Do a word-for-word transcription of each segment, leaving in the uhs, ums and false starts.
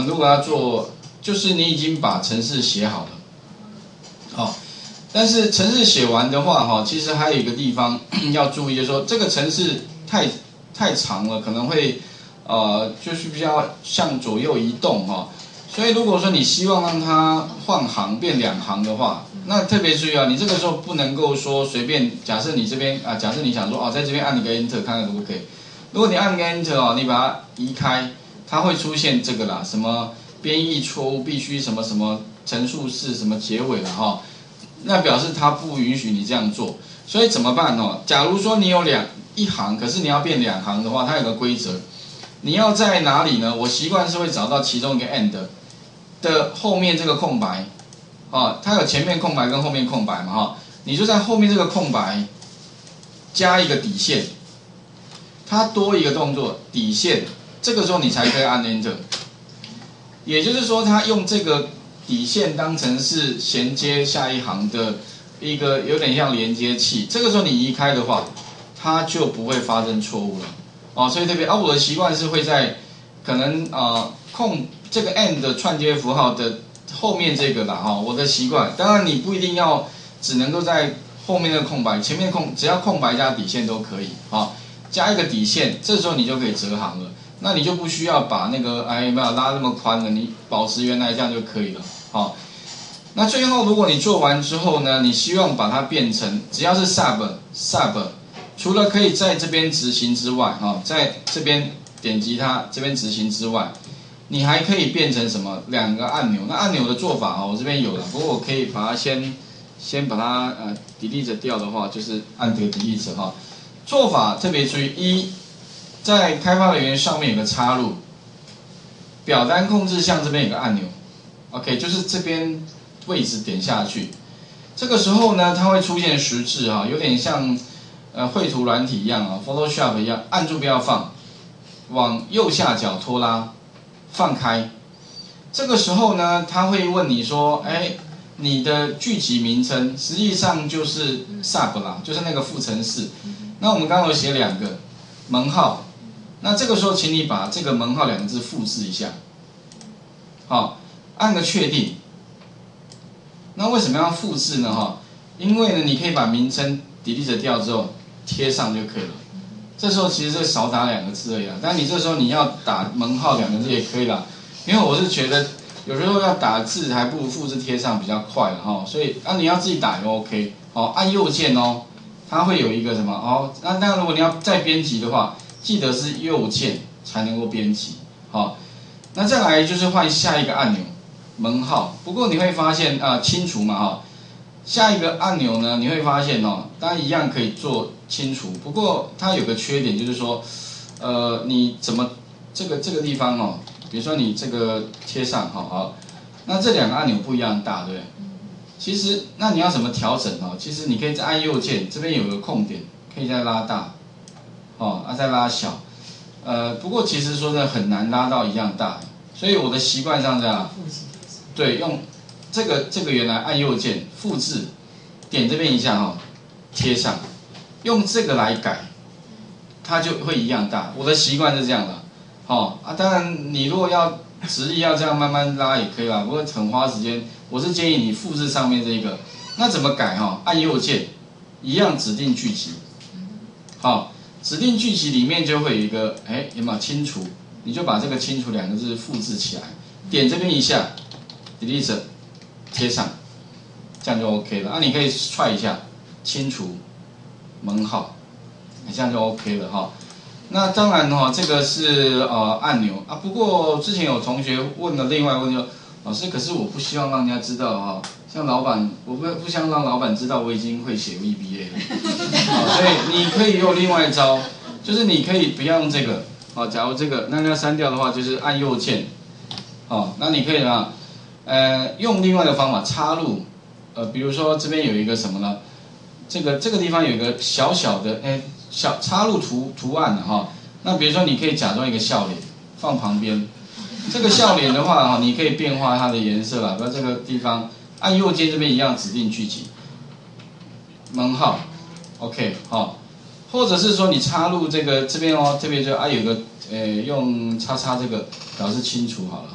如果要做，就是你已经把程式写好了，好、哦，但是程式写完的话，哈，其实还有一个地方要注意，就是说这个程式太太长了，可能会呃，就是比较向左右移动哈、哦。所以如果说你希望让它换行变两行的话，那特别注意啊，你这个时候不能够说随便，假设你这边啊，假设你想说哦，在这边按一个 Enter 看看可不可以。如果你按个 Enter 哦，你把它移开，它会出现这个啦，什么编译错误，必须什么什么陈述式什么结尾了哈、哦，那表示它不允许你这样做。所以怎么办哦？假如说你有两一行，可是你要变两行的话，它有个规则，你要在哪里呢？我习惯是会找到其中一个 end 的后面这个空白，哦，它有前面空白跟后面空白嘛哈、哦，你就在后面这个空白加一个底线。它多一个动作底线，这个时候你才可以按 Enter。也就是说，它用这个底线当成是衔接下一行的一个有点像连接器。这个时候你移开的话，它就不会发生错误了。哦，所以特别啊，我的习惯是会在可能呃空这个 and 串接符号的后面这个啦哈、哦，我的习惯。当然你不一定要只能够在后面的空白，前面空只要空白加底线都可以啊。哦，加一个底线，这时候你就可以折行了，那你就不需要把那个哎没有拉那么宽了，你保持原来这样就可以了。好，那最后如果你做完之后呢，你希望把它变成只要是 sub sub， 除了可以在这边执行之外，哈，在这边点击它这边执行之外，你还可以变成什么两个按钮？那按钮的做法啊，我这边有了，不过我可以把它先先把它呃 delete 掉的话，就是按这个 delete 哈。做法特别注意：一，在开发人员上面有个插入，表单控制项这边有个按钮 ，OK， 就是这边位置点下去，这个时候呢，它会出现十字哈，有点像呃绘图软体一样啊 ，Photoshop 一样，按住不要放，往右下角拖拉，放开。这个时候呢，它会问你说，哎，你的剧集名称实际上就是 sub 啦，就是那个副程式。那我们刚刚有写两个门号，那这个时候请你把这个门号两个字复制一下，好，按个确定。那为什么要复制呢？哈，因为呢，你可以把名称 delete 掉之后贴上就可以了。这时候其实是少打两个字而已啦，但你这时候你要打门号两个字也可以啦，因为我是觉得有时候要打字还不如复制贴上比较快了哈，所以啊你要自己打也 OK， 哦，按右键哦。它会有一个什么哦？那当然，如果你要再编辑的话，记得是右键才能够编辑。好、哦，那再来就是换下一个按钮，门号。不过你会发现啊、呃，清除嘛哈、哦，下一个按钮呢，你会发现哦，当然一样可以做清除。不过它有个缺点就是说，呃，你怎么这个这个地方哦，比如说你这个贴上好好，那这两个按钮不一样大，对不对？其实，那你要怎么调整哦？其实你可以再按右键，这边有个空点，可以再拉大，哦，啊再拉小，呃，不过其实说呢很难拉到一样大，所以我的习惯上这样，对，用这个这个原来按右键复制，点这边一下哈、哦，贴上，用这个来改，它就会一样大。我的习惯是这样的，哦啊，当然你如果要直立要这样慢慢拉也可以啦，不过很花时间。我是建议你复制上面这个，那怎么改哈？按右键，一样指定剧集，好，指定剧集里面就会有一个，哎，有没有清除？你就把这个清除两个字复制起来，点这边一下 ，delete 贴上，这样就 OK 了。啊，你可以踹一下，清除门号，这样就 OK 了哈。那当然哈，这个是呃按钮啊。不过之前有同学问了另外问题。老师，可是我不希望让人家知道哈，像老板，我不不想让老板知道我已经会写 V B A 了，好，所以你可以用另外一招，就是你可以不要用这个，好，假如这个那要删掉的话，就是按右键，好，那你可以啊，呃，用另外的方法插入，呃，比如说这边有一个什么呢？这个这个地方有一个小小的哎小插入图图案的哈，那比如说你可以假装一个笑脸放旁边。这个笑脸的话，哈，你可以变化它的颜色啦。比如这个地方按右键这边一样指定剧集，门号 ，OK， 好，或者是说你插入这个这边哦，这边就啊有个呃用叉叉这个表示清除好了哈。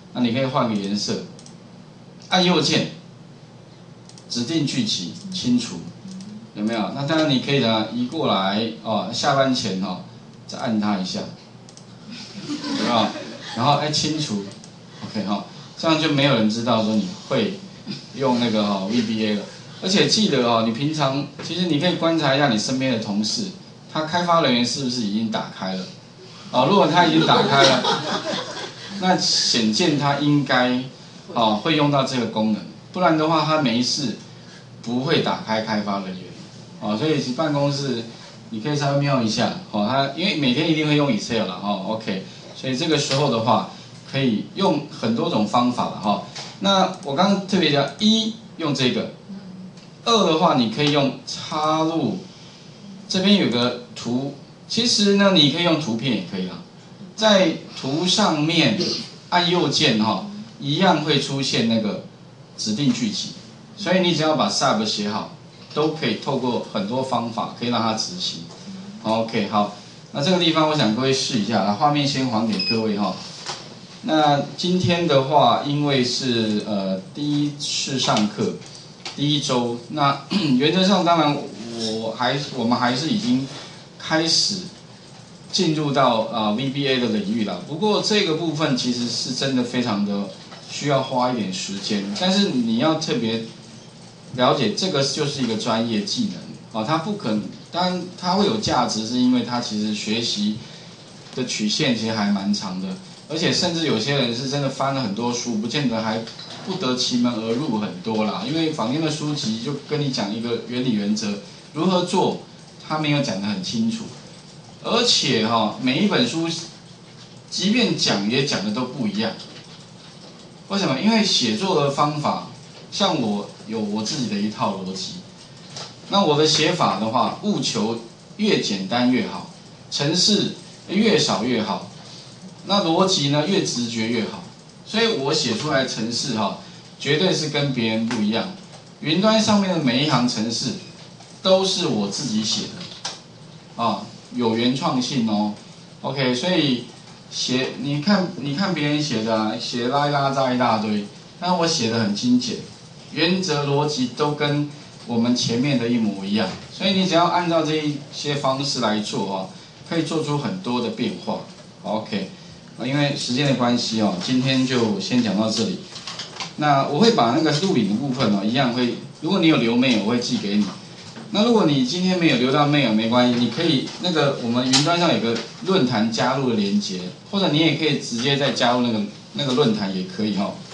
那你可以换个颜色，按右键，指定剧集清除，有没有？那当然你可以呢移过来哦，下班前哦再按它一下，有没有？然后哎清除 ，OK 哈、哦，这样就没有人知道说你会用那个哈、哦、V B A 了。而且记得哦，你平常其实你可以观察一下你身边的同事，他开发人员是不是已经打开了？哦，如果他已经打开了，那显见他应该哦会用到这个功能，不然的话他没事不会打开开发人员。哦，所以办公室你可以稍微瞄一下哦，他因为每天一定会用 Excel 了哦 ，OK， 所以这个时候的话可以用很多种方法了哈、哦。那我刚刚特别讲一用这个。二的话，你可以用插入，这边有个图，其实呢，你可以用图片也可以啦，在图上面按右键哈、哦，一样会出现那个指定剧集，所以你只要把 sub 写好，都可以透过很多方法可以让它执行。OK， 好，那这个地方我想各位试一下，那画面先还给各位哈、哦。那今天的话，因为是呃第一次上课。第一周，那原则上当然我还我们还是已经开始进入到啊、呃、V B A 的领域了。不过这个部分其实是真的非常的需要花一点时间，但是你要特别了解这个就是一个专业技能啊，它不可能，当然它会有价值，是因为它其实学习的曲线其实还蛮长的，而且甚至有些人是真的翻了很多书，不见得还。不得其门而入很多啦，因为坊间的书籍就跟你讲一个原理原则，如何做，他没有讲得很清楚，而且哈、哦，每一本书，即便讲也讲的都不一样。为什么？因为写作的方法，像我有我自己的一套逻辑，那我的写法的话，务求越简单越好，程式越少越好，那逻辑呢越直觉越好。所以我写出来的程式哈，绝对是跟别人不一样。云端上面的每一行程式都是我自己写的，啊，有原创性哦。OK， 所以写你看你看别人写的啊，写拉一拉杂一大堆，但我写的很精简，原则逻辑都跟我们前面的一模一样。所以你只要按照这一些方式来做哦，可以做出很多的变化。OK。因为时间的关系哦，今天就先讲到这里。那我会把那个录影的部分哦，一样会，如果你有留 mail， 我会寄给你。那如果你今天没有留到 mail， 没关系，你可以那个我们云端上有个论坛加入的连结，或者你也可以直接再加入那个那个论坛也可以哈、哦。